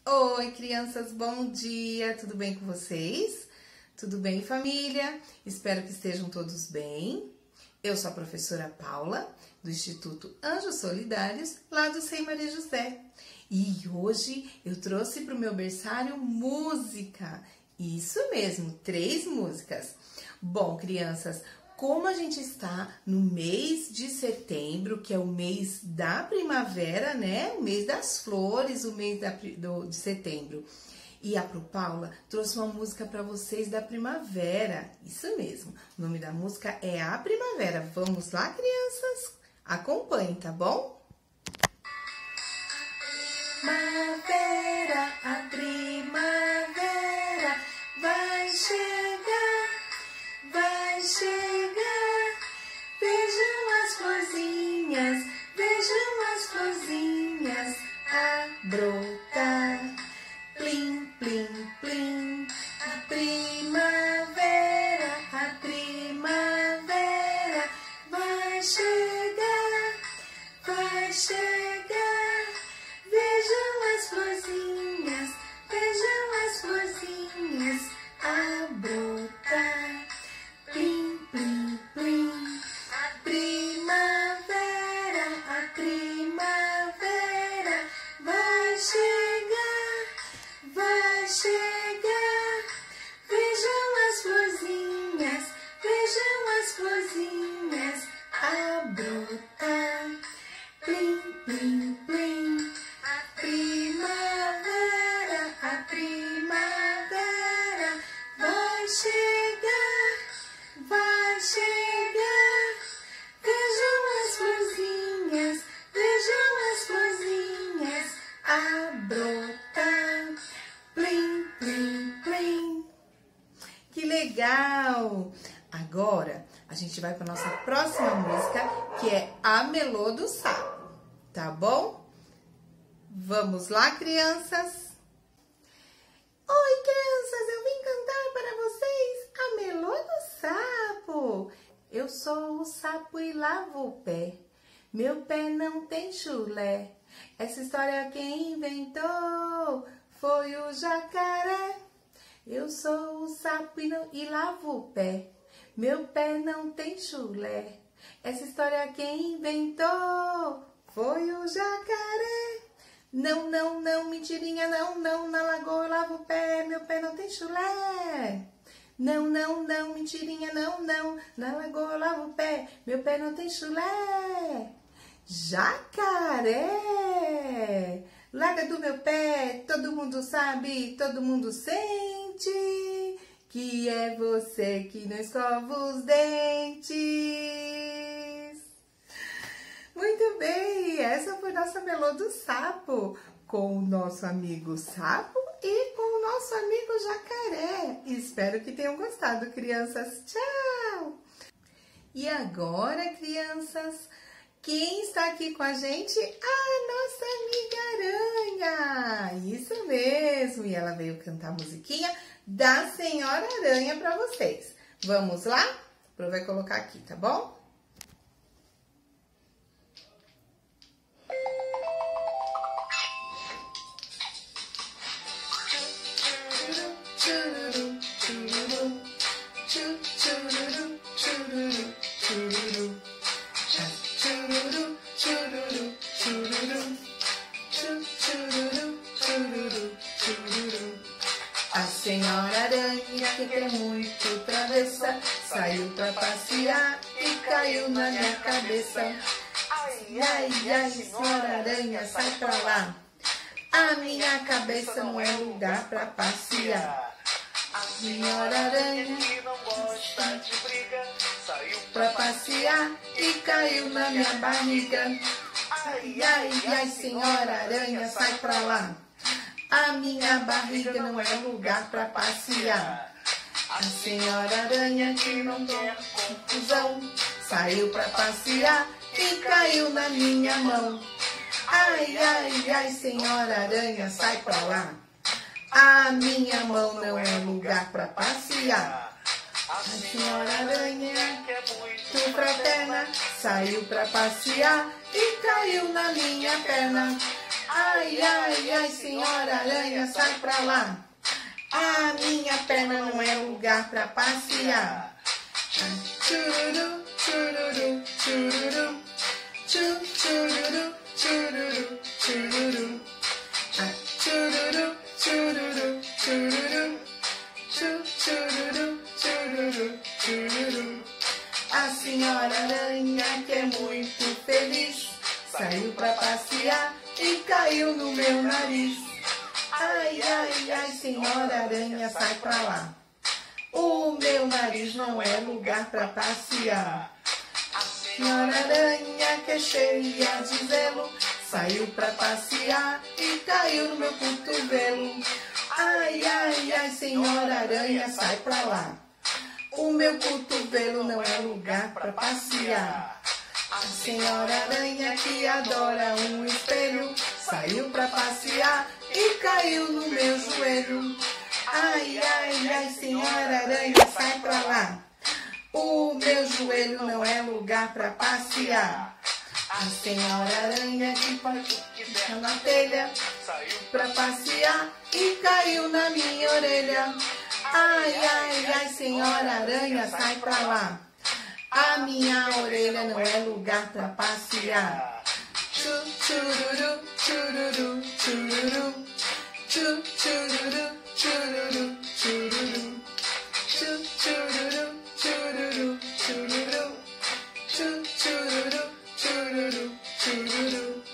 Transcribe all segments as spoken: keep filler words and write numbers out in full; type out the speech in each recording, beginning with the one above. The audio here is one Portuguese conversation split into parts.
Oi, crianças, bom dia! Tudo bem com vocês? Tudo bem, família? Espero que estejam todos bem. Eu sou a professora Paula, do Instituto Anjos Solidários, lá do Sem Maria José. E hoje eu trouxe para o meu berçário música. Isso mesmo, três músicas. Bom, crianças, como a gente está no mês de setembro, que é o mês da primavera, né? O mês das flores, o mês da, do, de setembro. E a Pro Paula trouxe uma música para vocês da primavera. Isso mesmo, o nome da música é A Primavera. Vamos lá, crianças? Acompanhem, tá bom? Primavera, a primavera vai chegar, vai chegar. Vejam as florzinhas, vejam as florzinhas a brotar. Plim, plim, plim. A primavera, a primavera vai chegar, vai chegar. Vejam as florzinhas, vejam as florzinhas a brotar. Plim, plim, plim. A primavera, a primavera vai chegar, vai chegar. Vejam as florzinhas, vejam as florzinhas a brotar. Plim, plim, plim. A primavera, a primavera vai chegar, vai chegar. Vejam as florzinhas, vejam as florzinhas a brotar. Plim, plim, plim. Que legal! Agora a gente vai para nossa próxima música, que é A Melô do Sapo, tá bom? Vamos lá, crianças? Oi, crianças, eu vim cantar para vocês A Melô do Sapo. Eu sou o sapo e lavo o pé, meu pé não tem chulé. Essa história quem inventou foi o jacaré. Eu sou o sapo e, não, e lavo o pé, meu pé não tem chulé. Essa história quem inventou foi o jacaré. Não, não, não, mentirinha, não, não, na lagoa eu lavo o pé, meu pé não tem chulé. Não, não, não, mentirinha, não, não, na lagoa eu lavo o pé, meu pé não tem chulé. Jacaré, larga do meu pé, todo mundo sabe, todo mundo sente, que é você que não escova os dentes. Muito bem, essa foi nossa Melô do Sapo, com o nosso amigo sapo e com o nosso amigo jacaré. Espero que tenham gostado, crianças. Tchau! E agora, crianças, quem está aqui com a gente? A nossa amiga Aranha! Isso mesmo! E ela veio cantar a musiquinha da Senhora Aranha para vocês. Vamos lá? Pro vai colocar aqui, tá bom? A Senhora Aranha, que é muito travessa, saiu pra passear e caiu na minha cabeça. Ai, ai, ai, Senhora Aranha, sai pra lá. A minha cabeça não é lugar pra passear. A Senhora Aranha, que não gosta de briga, saiu pra passear e caiu na minha barriga. Ai, ai, ai, Senhora Aranha, sai pra lá. A minha barriga não é lugar pra passear. A Senhora Aranha, que não quer confusão, saiu pra passear e caiu na minha mão. Ai, ai, ai, Senhora Aranha, sai pra lá. A minha mão não é lugar pra passear. A Senhora Aranha, que é muito fraterna, saiu pra passear e caiu na minha perna. Ai, ai, ai, senhora aranha, sai pra lá. A minha perna não é lugar pra passear. Chururu, chururu, chururu. Chu, chururu, chururu, chururu. Chururu, chururu, chururu. Chu, chururu, chururu, chururu. A senhora aranha, que é muito feliz, saiu pra passear e caiu no meu nariz. Ai, ai, ai, senhora aranha, sai pra lá. O meu nariz não é lugar pra passear. A senhora aranha, que é cheia de zelo, saiu pra passear e caiu no meu cotovelo. Ai, ai, ai, senhora aranha, sai pra lá. O meu cotovelo não é lugar pra passear. A senhora aranha, que adora um espelho, saiu pra passear e caiu no meu joelho. Ai, ai, ai, senhora aranha, sai pra lá. O meu joelho não é lugar pra passear. A senhora aranha, que fica na telha, saiu pra passear e caiu na minha orelha. Ai, ai, ai, senhora aranha, sai pra lá. A minha orelha não é lugar pra passear. Chu, chururu, chururu, chururu. Chu, chururu, chururu, chururu. Chu, chururu, chururu, chururu. Chu, chururu, chururu, chururu.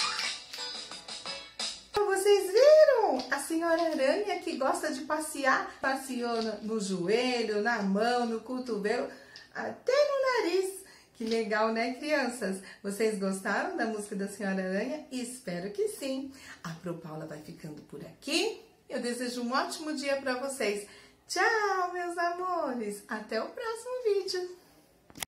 Vocês viram? A senhora aranha, que gosta de passear, passeou no, no joelho, na mão, no cotovelo, até no nariz. Que legal, né, crianças? Vocês gostaram da música da senhora aranha? Espero que sim. A Pro Paula vai ficando por aqui. Eu desejo um ótimo dia para vocês. Tchau, meus amores. Até o próximo vídeo.